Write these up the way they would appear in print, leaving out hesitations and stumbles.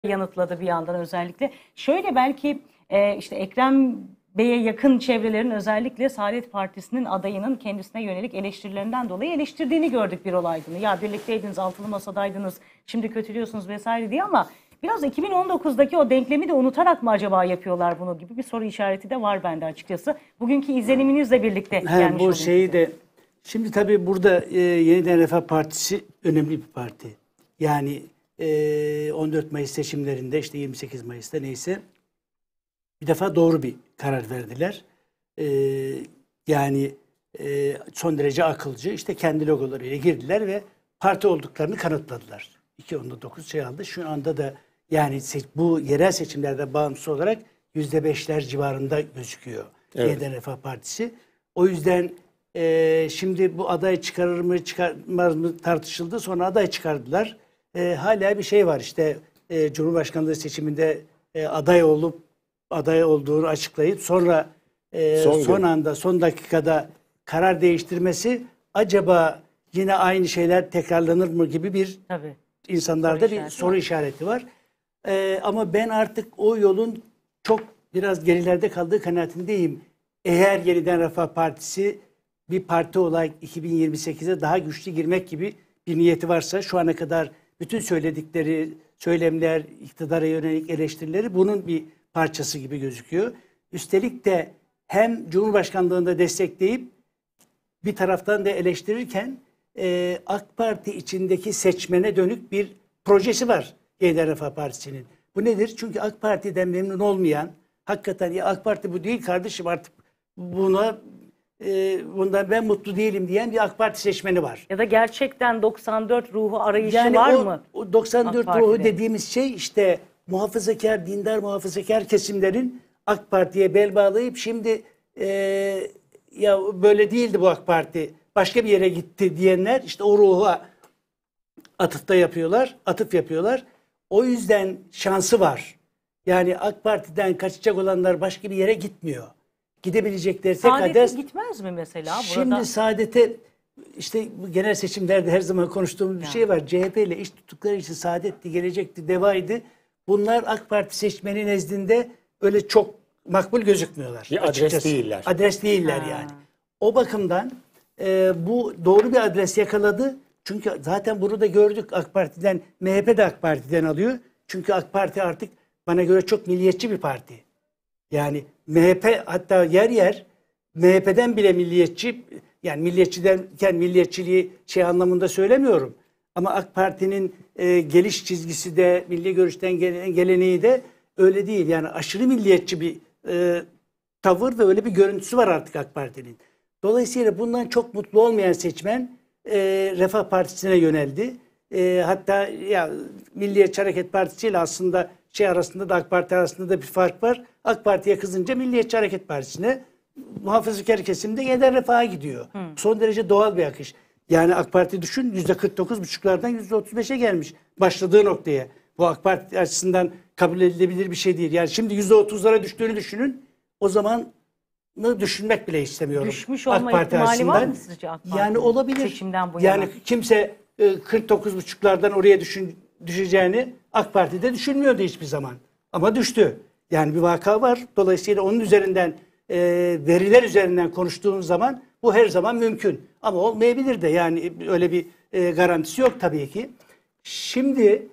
yanıtladı bir yandan özellikle. Şöyle belki işte Ekrem Bey'e yakın çevrelerin özellikle Saadet Partisi'nin adayının kendisine yönelik eleştirilerinden dolayı eleştirdiğini gördük Birol Aydın'ı. Ya birlikteydiniz, altılı masadaydınız, şimdi kötülüyorsunuz vesaire diye ama biraz 2019'daki o denklemi de unutarak mı acaba yapıyorlar bunu gibi bir soru işareti de var bende açıkçası. Bugünkü izleniminizle birlikte gelmiş bu şeyi de şimdi tabii burada Yeniden Refah Partisi önemli bir parti. Yani 14 Mayıs seçimlerinde işte 28 Mayıs'ta neyse bir defa doğru bir karar verdiler. Yani son derece akılcı işte kendi logolarıyla girdiler ve parti olduklarını kanıtladılar. 2.9 şey aldı. Şu anda da yani bu yerel seçimlerde bağımsız olarak %5'ler civarında gözüküyor. Evet. Yeniden Refah Partisi. O yüzden şimdi bu aday çıkarır mı çıkarmaz mı tartışıldı. Sonra aday çıkardılar. Hala bir şey var işte Cumhurbaşkanlığı seçiminde aday olduğunu açıklayıp sonra son dakikada karar değiştirmesi acaba yine aynı şeyler tekrarlanır mı gibi bir insanlarda bir soru işareti var. Ama ben artık o yolun çok biraz gerilerde kaldığı kanaatindeyim. Eğer Yeniden Refah Partisi bir parti olarak 2028'e daha güçlü girmek gibi bir niyeti varsa şu ana kadar bütün söyledikleri söylemler, iktidara yönelik eleştirileri bunun bir parçası gibi gözüküyor. Üstelik de hem Cumhurbaşkanlığında destekleyip bir taraftan da eleştirirken AK Parti içindeki seçmene dönük bir projesi var Yeniden Refah Partisi'nin. Bu nedir? Çünkü AK Parti'den memnun olmayan, hakikaten ya AK Parti bu değil kardeşim artık bundan ben mutlu değilim diyen bir AK Parti seçmeni var. Ya da gerçekten 94 ruhu arayışı yani var mı? O 94 ruhu dediğimiz şey işte muhafazakar, dindar muhafazakar kesimlerin AK Parti'ye bel bağlayıp şimdi ya böyle değildi bu AK Parti, başka bir yere gitti diyenler işte o ruha atıf yapıyorlar. O yüzden şansı var. Yani AK Parti'den kaçacak olanlar başka bir yere gitmiyor. Gidebilecekleri tek adres... gitmez mi mesela? Şimdi Saadet'e işte bu genel seçimlerde her zaman konuştuğumuz bir şey var. CHP ile iş tuttukları için Saadet'ti, gelecekti, devaydı. Bunlar AK Parti seçmeni nezdinde öyle çok makbul gözükmüyorlar. Bir adres değiller. Adres değiller yani. O bakımdan bu doğru bir adres yakaladı. Çünkü zaten bunu da gördük AK Parti'den, MHP de AK Parti'den alıyor. Çünkü AK Parti artık bana göre çok milliyetçi bir parti. Yani MHP hatta yer yer MHP'den bile milliyetçi, yani milliyetçi derken milliyetçiliği şey anlamında söylemiyorum. Ama AK Parti'nin geliş çizgisi de milli görüşten geleneği de öyle değil. Yani aşırı milliyetçi bir tavır ve öyle bir görüntüsü var artık AK Parti'nin. Dolayısıyla bundan çok mutlu olmayan seçmen Refah Partisi'ne yöneldi. Hatta ya Milliyetçi Hareket Partisi ile aslında arasında da AK Parti arasında da bir fark var. AK Parti'ye kızınca Milliyetçi Hareket Partisi'ne, muhafazakar kesimde Yeniden Refah'a gidiyor. Son derece doğal bir akış. Yani AK Parti düşün %49,5'lardan %35'e gelmiş başladığı noktaya. Bu AK Parti açısından kabul edilebilir bir şey değil. Yani şimdi %30'lara düştüğünü düşünün. O zaman düşünmek bile istemiyorum. Düşmüş olma ihtimali var mı sizce AK Parti? Yani olabilir. Seçimden bu yana. Yani kimse 49,5'lardan oraya düşeceğini AK Parti'de düşünmüyordu hiçbir zaman. Ama düştü. Yani bir vaka var. Dolayısıyla onun üzerinden veriler üzerinden konuştuğumuz zaman bu her zaman mümkün. Ama olmayabilir de yani öyle bir garantisi yok tabii ki. Şimdi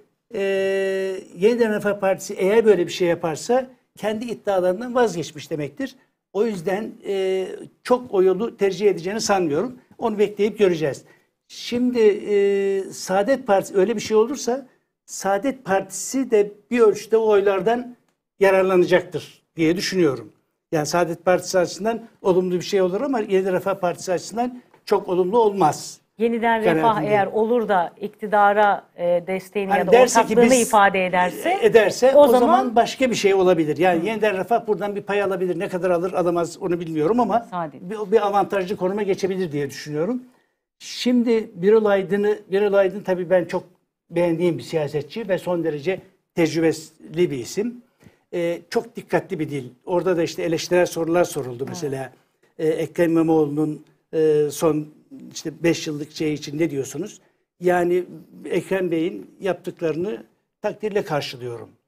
Yeniden Refah Partisi eğer böyle bir şey yaparsa kendi iddialarından vazgeçmiş demektir. O yüzden çok o yolu tercih edeceğini sanmıyorum. Onu bekleyip göreceğiz. Şimdi Saadet Partisi öyle bir şey olursa Saadet Partisi de bir ölçüde o oylardan yararlanacaktır diye düşünüyorum. Yani Saadet Partisi açısından olumlu bir şey olur ama Yeniden Refah Partisi açısından çok olumlu olmaz. Yeniden Refah eğer olur da iktidara desteğini ya da ortaklığını ifade ederse o zaman başka bir şey olabilir. Yani Yeniden Refah buradan bir pay alabilir. Ne kadar alır alamaz onu bilmiyorum ama bir avantajlı konuma geçebilir diye düşünüyorum. Şimdi Birol Aydın tabii ben çok beğendiğim bir siyasetçi ve son derece tecrübeli bir isim. Çok dikkatli bir dil. Orada da işte eleştirel sorular soruldu mesela. Ekrem İmamoğlu'nun son işte 5 yıllık şey için ne diyorsunuz? Yani Ekrem Bey'in yaptıklarını takdirle karşılıyorum.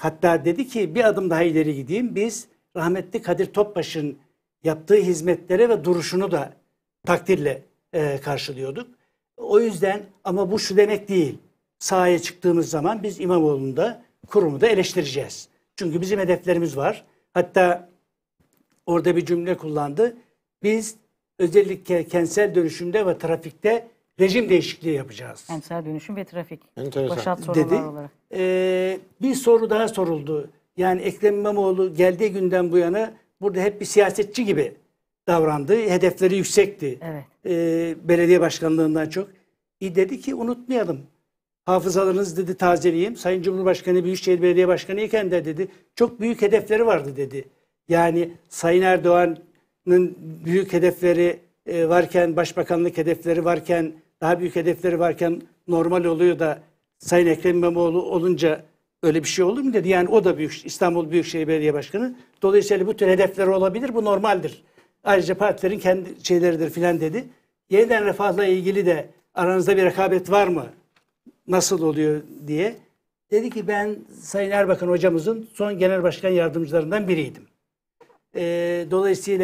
Hatta dedi ki bir adım daha ileri gideyim. Biz rahmetli Kadir Topbaş'ın yaptığı hizmetlere ve duruşunu da takdirle karşılıyorduk. O yüzden ama bu şu demek değil. Sahaya çıktığımız zaman biz İmamoğlu'nu da kurumu da eleştireceğiz. Çünkü bizim hedeflerimiz var. Hatta orada bir cümle kullandı. Biz özellikle kentsel dönüşümde ve trafikte rejim değişikliği yapacağız Kentsel dönüşüm ve trafik. Enteresan. Başat dedi. sorunlar olarak. Bir soru daha soruldu. Yani Ekrem İmamoğlu geldiği günden bu yana burada hep bir siyasetçi gibi davrandı. Hedefleri yüksekti. Evet. Belediye başkanlığından çok. Dedi ki unutmayalım. Hafızalarınızı dedi tazeleyeyim. Sayın Cumhurbaşkanı Büyükşehir Belediye Başkanı iken de dedi çok büyük hedefleri vardı dedi. Yani Sayın Erdoğan'ın büyük hedefleri varken, başbakanlık hedefleri varken, daha büyük hedefleri varken normal oluyor da Sayın Ekrem İmamoğlu olunca öyle bir şey olur mu dedi. Yani o da İstanbul Büyükşehir Belediye Başkanı. Dolayısıyla bu tür hedefleri olabilir. Bu normaldir. Ayrıca partilerin kendi şeyleridir filan dedi. Yeniden Refah'la ilgili de aranızda bir rekabet var mı? Nasıl oluyor diye. Dedi ki ben Sayın Erbakan hocamızın son genel başkan yardımcılarından biriydim. Dolayısıyla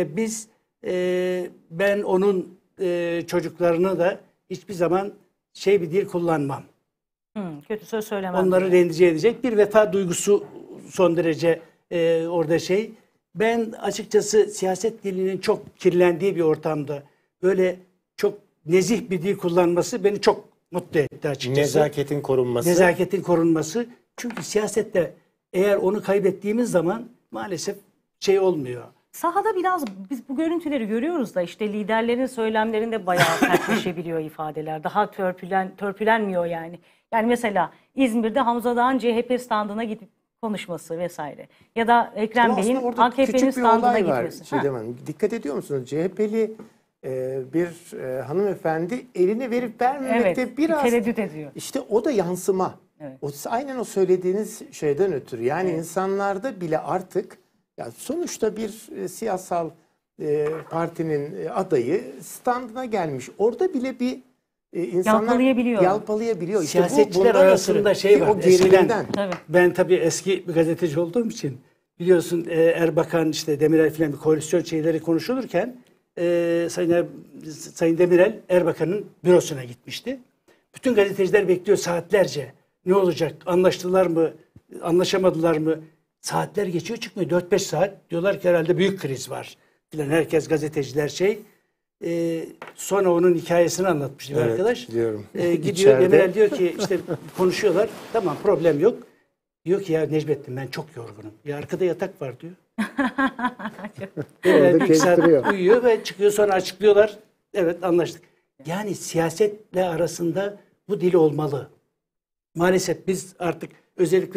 ben onun çocuklarını da hiçbir zaman bir dil kullanmam. Kötü söz söylemem. Onları rencide edecek bir vefa duygusu son derece orada şey. Ben açıkçası siyaset dilinin çok kirlendiği bir ortamda böyle çok nezih bir dil kullanması beni çok mutlu etti açıkçası. Nezaketin korunması. Nezaketin korunması. Çünkü siyasette eğer onu kaybettiğimiz zaman maalesef olmuyor. Sahada biraz biz bu görüntüleri görüyoruz da işte liderlerin söylemlerinde bayağı sertleşebiliyor ifadeler. Daha törpülenmiyor yani. Yani mesela İzmir'de Hamza Dağ'ın CHP standına gidip konuşması vesaire. Ya da Ekrem Ama Bey'in aslında orada AKP'nin küçük bir standına olay var gitmesi. Çiğdem Hanım. Dikkat ediyor musunuz? CHP'li bir hanımefendi elini verip vermemekte Evet, biraz tereddüt ediyor. İşte o da yansıma. Evet. Aynen o söylediğiniz şeyden ötürü. Yani insanlarda bile artık ya sonuçta bir siyasal partinin adayı standına gelmiş. Orada bile bir insanlar yalpalayabiliyor. İşte Siyasetçiler arasında var. O geriliden. Tabii. Ben tabii eski bir gazeteci olduğum için biliyorsun Erbakan işte Demirel filan bir koalisyon şeyleri konuşulurken Sayın Demirel Erbakan'ın bürosuna gitmişti. Bütün gazeteciler bekliyor saatlerce. Ne olacak? Anlaştılar mı? Anlaşamadılar mı? Saatler geçiyor çıkmıyor. 4-5 saat. Diyorlar ki herhalde büyük kriz var. Filan herkes gazeteciler sonra onun hikayesini anlatmıştı bir arkadaş. Biliyorum. Gidiyor İçeride. Demirel diyor ki işte konuşuyorlar. Tamam problem yok. Diyor ki ya Necmettin ben çok yorgunum. Ya arkada yatak var diyor. Orada Bir saat kestiriyor. uyuyor ve çıkıyor sonra açıklıyorlar. Evet anlaştık. Yani siyasetle arasında bu dil olmalı. Maalesef biz artık özellikle